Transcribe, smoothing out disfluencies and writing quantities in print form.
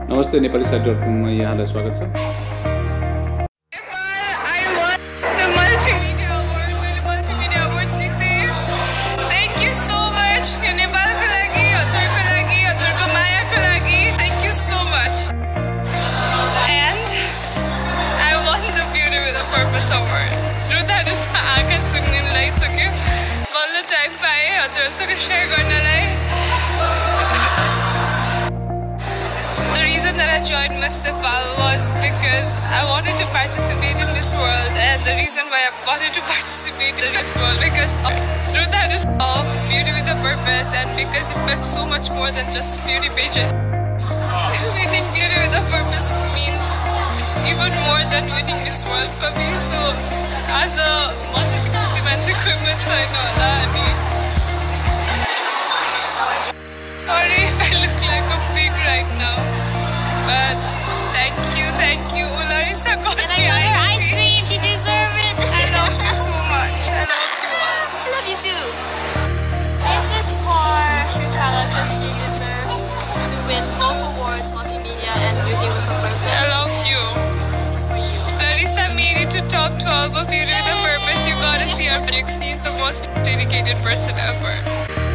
नमस्ते नेपाली साइट.com मा यहाँलाई स्वागत छ। I won the Multimedia Award, मैले Multimedia Award जिते। Thank you so much। यो नेपालको लागि, हजुरको लागि, हजुरको मायाको लागि, thank you so much। And I won the Beauty with a Purpose Award। रुदा रुदा आँखा सुक्ने लागिसक्यो। बल्ल टाइम पाएँ हजुरसँग शेयर गर्नलाई। The reason that I joined Miss Nepal was because I wanted to participate in Miss World, and the reason why I wanted to participate in Miss World because of beauty with a purpose, and because it meant so much more than just a beauty pageant. Winning beauty with a purpose means even more than winning Miss World for me. So as a multi-event equipment, I know sorry if I look like a pig right now. But thank you. Larissa got and I got her ice cream. She deserves it. I love you so much. I love you all. I love you too. This is for Shrinkhala because she deserved to win both awards, Multimedia and Beauty with a Purpose. I love you. This is for you. Larissa made it to top 12 of Beauty with a Purpose. You gotta see her pics. She's the most dedicated person ever.